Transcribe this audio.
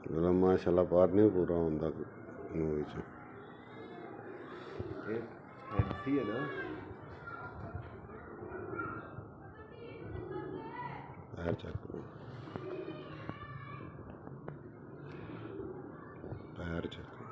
मेरा माशाल्लाह पार नहीं पूरा होता मूवी च फैंसी है ना। पैर चेक करो, पैर चेक करो।